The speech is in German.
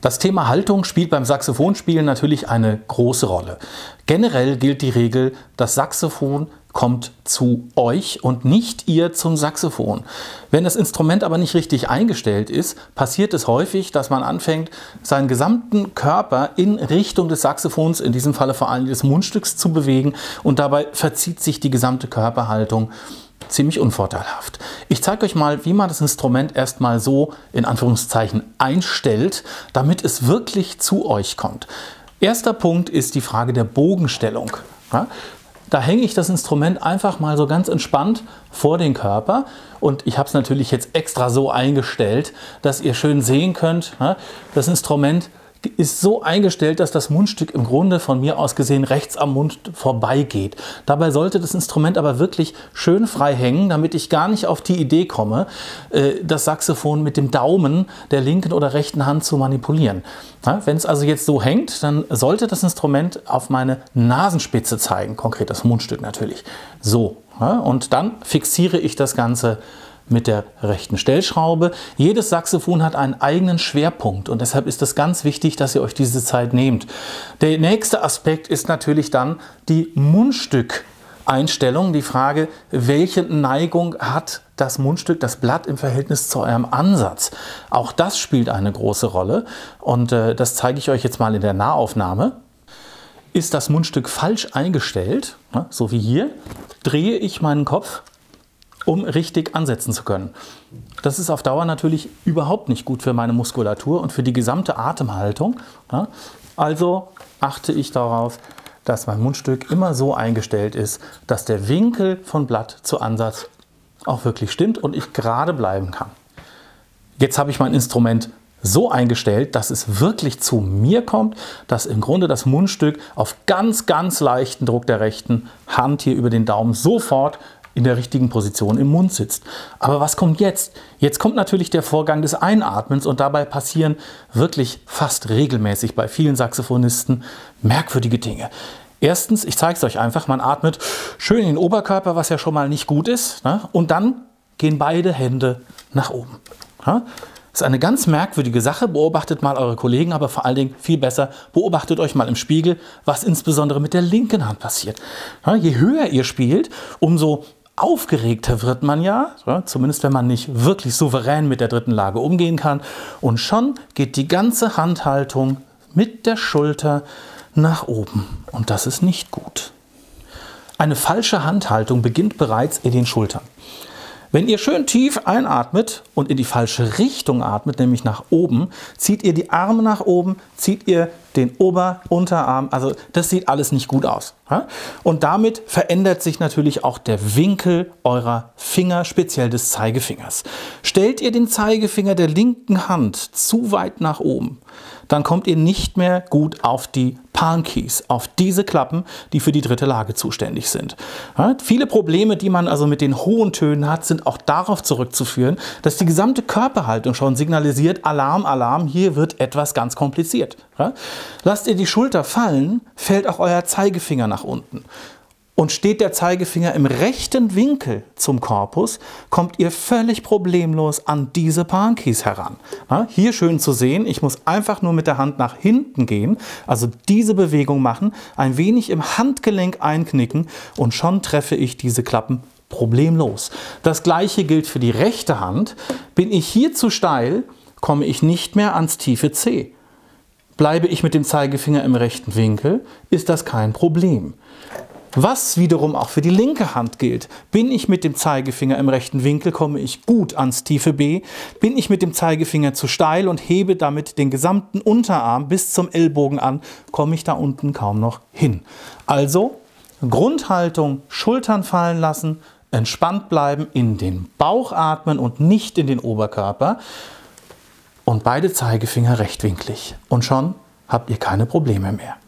Das Thema Haltung spielt beim Saxophonspielen natürlich eine große Rolle. Generell gilt die Regel, das Saxophon kommt zu euch und nicht ihr zum Saxophon. Wenn das Instrument aber nicht richtig eingestellt ist, passiert es häufig, dass man anfängt, seinen gesamten Körper in Richtung des Saxophons, in diesem Falle vor allem des Mundstücks, zu bewegen und dabei verzieht sich die gesamte Körperhaltung ziemlich unvorteilhaft. Ich zeige euch mal, wie man das Instrument erstmal so in Anführungszeichen einstellt, damit es wirklich zu euch kommt. Erster Punkt ist die Frage der Bogenstellung. Ja? Da hänge ich das Instrument einfach mal so ganz entspannt vor den Körper und ich habe es natürlich jetzt extra so eingestellt, dass ihr schön sehen könnt, ja? Das Instrument ist so eingestellt, dass das Mundstück im Grunde von mir aus gesehen rechts am Mund vorbeigeht. Dabei sollte das Instrument aber wirklich schön frei hängen, damit ich gar nicht auf die Idee komme, das Saxophon mit dem Daumen der linken oder rechten Hand zu manipulieren. Ja, wenn es also jetzt so hängt, dann sollte das Instrument auf meine Nasenspitze zeigen, konkret das Mundstück natürlich. So, ja, und dann fixiere ich das Ganze mit der rechten Stellschraube. Jedes Saxophon hat einen eigenen Schwerpunkt und deshalb ist es ganz wichtig, dass ihr euch diese Zeit nehmt. Der nächste Aspekt ist natürlich dann die Mundstück-Einstellung, die Frage, welche Neigung hat das Mundstück, das Blatt im Verhältnis zu eurem Ansatz. Auch das spielt eine große Rolle und das zeige ich euch jetzt mal in der Nahaufnahme. Ist das Mundstück falsch eingestellt, so wie hier, drehe ich meinen Kopf, um richtig ansetzen zu können. Das ist auf Dauer natürlich überhaupt nicht gut für meine Muskulatur und für die gesamte Atemhaltung. Also achte ich darauf, dass mein Mundstück immer so eingestellt ist, dass der Winkel von Blatt zu Ansatz auch wirklich stimmt und ich gerade bleiben kann. Jetzt habe ich mein Instrument so eingestellt, dass es wirklich zu mir kommt, dass im Grunde das Mundstück auf ganz, ganz leichten Druck der rechten Hand hier über den Daumen sofort in der richtigen Position im Mund sitzt. Aber was kommt jetzt? Jetzt kommt natürlich der Vorgang des Einatmens und dabei passieren wirklich fast regelmäßig bei vielen Saxophonisten merkwürdige Dinge. Erstens, ich zeige es euch einfach, man atmet schön in den Oberkörper, was ja schon mal nicht gut ist, und dann gehen beide Hände nach oben. Das ist eine ganz merkwürdige Sache, beobachtet mal eure Kollegen, aber vor allen Dingen viel besser, beobachtet euch mal im Spiegel, was insbesondere mit der linken Hand passiert. Je höher ihr spielt, umso aufgeregter wird man ja, zumindest wenn man nicht wirklich souverän mit der dritten Lage umgehen kann. Und schon geht die ganze Handhaltung mit der Schulter nach oben. Und das ist nicht gut. Eine falsche Handhaltung beginnt bereits in den Schultern. Wenn ihr schön tief einatmet und in die falsche Richtung atmet, nämlich nach oben, zieht ihr die Arme nach oben, zieht ihr den Unterarm, also das sieht alles nicht gut aus. Und damit verändert sich natürlich auch der Winkel eurer Finger, speziell des Zeigefingers. Stellt ihr den Zeigefinger der linken Hand zu weit nach oben, dann kommt ihr nicht mehr gut auf die Palm Keys, auf diese Klappen, die für die dritte Lage zuständig sind. Ja, viele Probleme, die man also mit den hohen Tönen hat, sind auch darauf zurückzuführen, dass die gesamte Körperhaltung schon signalisiert, Alarm, Alarm, hier wird etwas ganz kompliziert. Ja? Lasst ihr die Schulter fallen, fällt auch euer Zeigefinger nach unten. Und steht der Zeigefinger im rechten Winkel zum Korpus, kommt ihr völlig problemlos an diese Palm Keys heran. Ja, hier schön zu sehen, ich muss einfach nur mit der Hand nach hinten gehen, also diese Bewegung machen, ein wenig im Handgelenk einknicken und schon treffe ich diese Klappen problemlos. Das gleiche gilt für die rechte Hand. Bin ich hier zu steil, komme ich nicht mehr ans tiefe C. Bleibe ich mit dem Zeigefinger im rechten Winkel, ist das kein Problem. Was wiederum auch für die linke Hand gilt. Bin ich mit dem Zeigefinger im rechten Winkel, komme ich gut ans tiefe B. Bin ich mit dem Zeigefinger zu steil und hebe damit den gesamten Unterarm bis zum Ellbogen an, komme ich da unten kaum noch hin. Also Grundhaltung, Schultern fallen lassen, entspannt bleiben, in den Bauch atmen und nicht in den Oberkörper. Und beide Zeigefinger rechtwinklig. Und schon habt ihr keine Probleme mehr.